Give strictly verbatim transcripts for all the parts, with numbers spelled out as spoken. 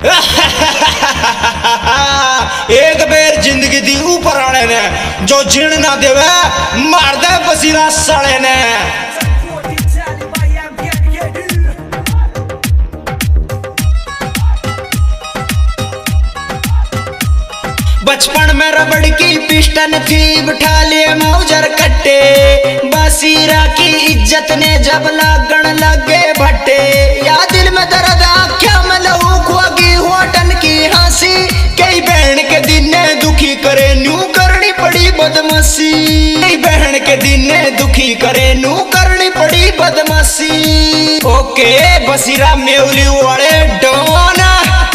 एक बेर जिंदगी दी ऊपर आने ने जो जीण ना देवे मार दे बसीरा साले ने। बचपन में रबड़ की पिस्टन थी बिठा लिए मौजर कट्टे, बसीरा की इज्जत ने जब लगन लगे भट्टे। या दिल में दर्द आख्या में लहू खुआगी होटन की हंसी, कई बहन के दिन ने दुखी करे न्यू करनी पड़ी बदमाशी। कई बहन के दिन ने दुखी करे न्यू करनी पड़ी बदमाशी। ओके बसीरा मेवली वाले डोना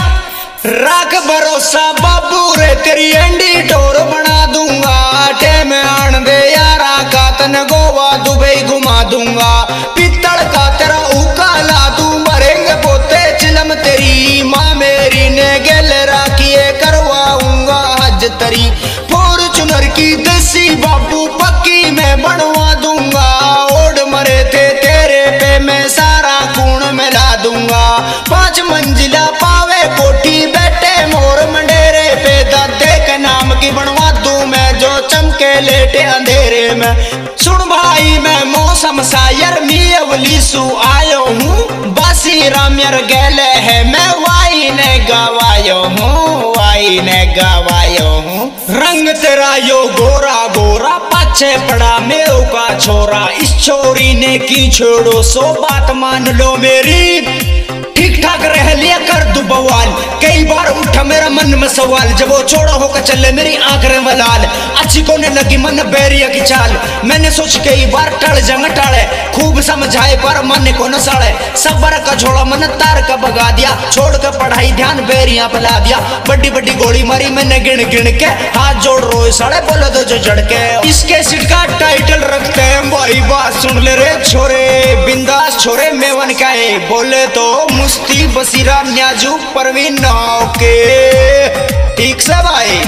राख भरोसा बाबू रे तेरी एंडी डोर बना दूंगा। टेम आन दे यारा का तन गोवा दुबई घुमा दूंगा। पित्तल का तेरा उका ला दूं मरेंगे पोते चिलम तेरी माँ मेरी ने गेल राखिए करवाऊंगा हज तरी। फॉर्चूनर की देसी बाबू पक्की मैं बनवा दूंगा। ओढ़ मरे थे तेरे पे मैं सारा खून मिला दूंगा। पांच मंजिला पावे कोठी बैठे मोर मंडेरे पे दादे के नाम की बनवा दूं मैं जो चमके लेटे अंधेरे में। सुन भाई मैं मौसम सायर मियवली सु आयो हूँ। बासी रामयर गेले है मैं वाई ने गवायो हूँ, वाई ने गवायो हूँ। रंग तेरा यो गोरा गोरा पाछे पड़ा मेव का छोरा। इस छोरी ने की छोड़ो सो बात मान लो मेरी। ठीक ठाक रह लिया कर दू बवाल, कई बार उठा मेरा मन में सवाल। जब वो छोड़ा होकर चले मेरी आंख रे वलाल, अच्छी कोने लगी मन बैरिया की चाल। मैंने सोच कई बार टल जंग टाले, खूब समझाए पर मन को न साड़े। सबर का झोला मन तार का भगा दिया, छोड़ कर पढ़ाई ध्यान बैरिया पिला दिया। बड़ी बड़ी गोली मारी मैंने गिन गिन के, हाथ जोड़ रोए साड़े बोले तो जो झड़के। इसके सीट का टाइटल रखते हैं भाई बात सुन ले रे छोरे। बिंदास छोरे मेवन का है बोले तो मुस्ती बसीरा न्याजू परवीन नाव के। ठीक से भाई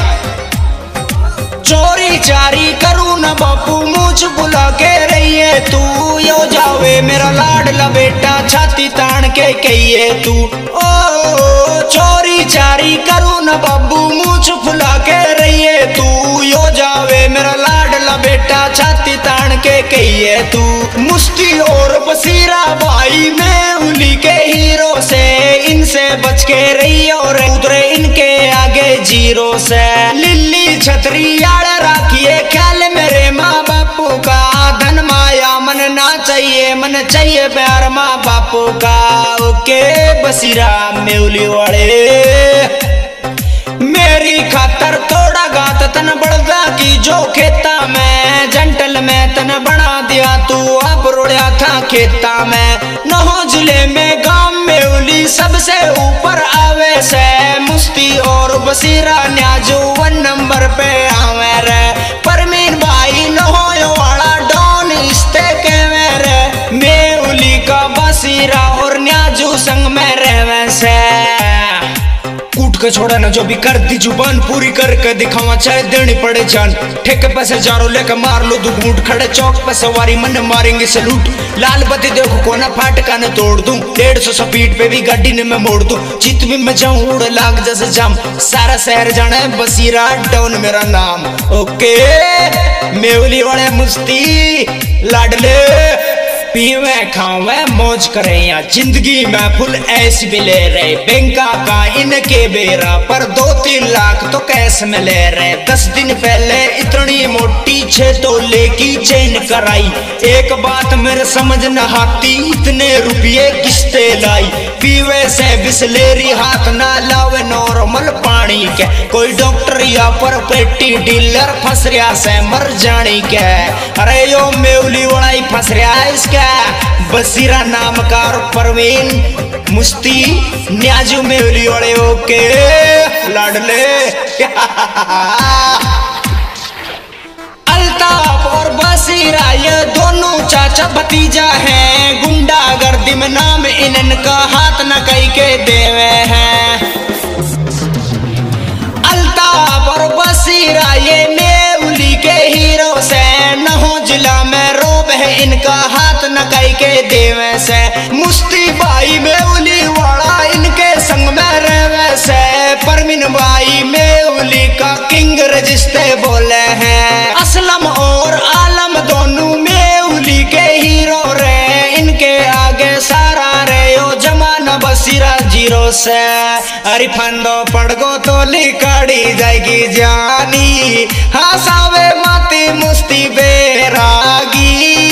चोरी चारी करू न बापू मुझ बुला के रहिए तू। यो जावे मेरा लाडला बेटा छाती तान के कहिए तू। ओ चोरी चारी करू न बाबू मुझ बुला के रहिए तू। यो जावे मेरा लाडला बेटा छाती तान के कहिए तू। मुस्ती और बसीरा भाई मैं उन्हीं के हीरो से, इनसे बच के रही और उतरे इनके आगे जीरो से। लिल्ली छतरी यार राखिए ख्याल मेरे माँ बापू का। धन माया मन ना चाहिए, मन चाहिए प्यार माँ बापू का। ओके बसीरा मेवली वाले मेरी खातर थोड़ा गात तन बढ़दा की जो खेता में। जंटल में तन बना दिया तू अब रोड़ा था खेता में। नहो जिले में गांव मेवली सबसे ऊपर आवे से। मुस्ती और बसीरा न्याजू वन नंबर पे आवे रे। परमीन भाई नहो वाला डॉन इस्ते के मेरे। मेवली का बसीरा और न्याजू संग में रहवे से। कूट के छोड़ा ना जो भी कर दी जुबान पूरी करके दिखावा चाहे देनी पड़े जान। ठेके पैसे जारो लेकर मार लो दो घूंट खड़े चौक पे सवारी मन मारेंगे सलूट। लाल बत्ती देखो कोना फाटका ने तोड़ दूं। डेढ़ सौ स्पीड पे भी गाड़ी ने मैं मोड़ दूं। जीत भी मैं जाऊं उड़ लाग जैसे जाम। सारा शहर जाना है बसीरा डाउन मेरा नाम। ओके मेवली वाले मुस्ती लाडले पीवे खावे मौज करे या जिंदगी में फुल ऐश भी ले रहे। बैंका का इनके बेरा पर दो तीन लाख तो कैश में ले रहे। दस दिन पहले इतनी मोटी छह तोले की चेन कराई। एक बात मेरे समझ न आती इतने रुपये किस्ते लाई। पीवे से बिस्लेरी हाथ ना लावे नॉर्मल पानी के। कोई डॉक्टर या पर पेटी डीलर फंस रहा से मर जानी के। अरे यो मेवली वाला ही फंस रहा है इसका। बसीरा नाम का परवीन मुस्ती न्याजू मेवली वाले ओके लाडले। अल्ताफ और बसीरा ये दोनों चाचा भतीजा हैं। गुंडागर्दी में नाम इनका हाथ न कई के देवे हैं। अल्ताफ और बसीरा ये मेवली के हीरो से। नहो जिला में रोब है इनका हाथ न कई के देवे से। मुस्ती भाई मेवली वाला इनके संग में रहवे रिश्ते बोले हैं। असलम और आलम दोनों में उली के हीरो रे, इनके आगे सारा रे यो जमाना बसीरा जीरो से। अरे फंदो पड़गो तो लिकाड़ी जाएगी जानी, हंसावे माती मुस्ती बेरागी।